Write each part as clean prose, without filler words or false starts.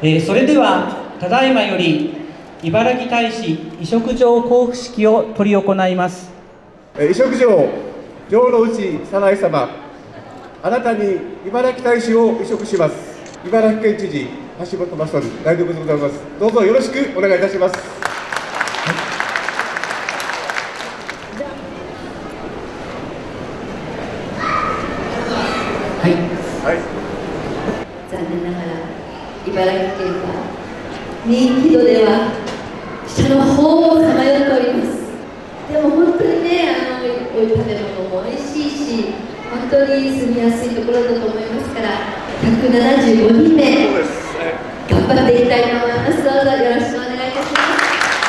それではただいまより茨城大使委嘱状交付式を執り行います。 委嘱状城之内早苗様、あなたに茨城大使を委嘱します。茨城県知事橋本正臣代読でございます。どうぞよろしくお願いいたします。 はい、 残念ながら茨城県は人気度では下の方をさまよっております。でも本当にね、こういう食べ物も美味しいし、本当に住みやすいところだと思いますから、175人目頑張っていきたいと思います。どうぞよろしくお願いいたします。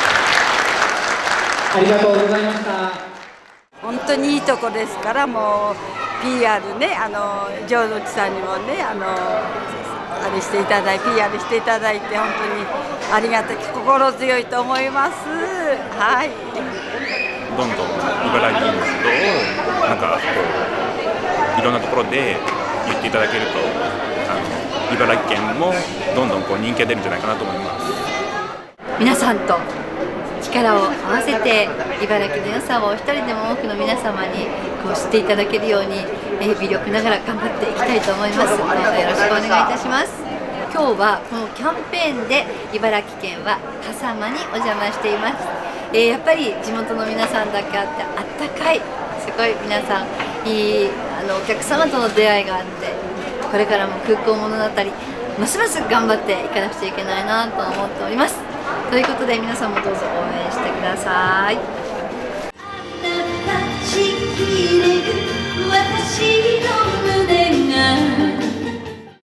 ありがとうございました。 本当にいいとこですから、もう PR ね、城之内さんにもね、あれしていただいて PR していただいて、本当にありがたき心強いと思います。はい。 どんどん茨城のことをなんかこういろんなところで言っていただけると、茨城県もどんどんこう人気が出るんじゃないかなと思います。 皆さんと力を合わせて茨城の良さを一人でも多くの皆様にこう知っていただけるように微力ながら頑張っていきたいと思います。どうぞよろしくお願いいたします。今日はこのキャンペーンで茨城県は笠間にお邪魔しています。やっぱり地元の皆さんだけあってあったかい、すごい皆さんいいお客様との出会いがあって、これからも空港物語ますます頑張っていかなくちゃいけないなと思っております。ということで皆さんもどうぞ応援してください。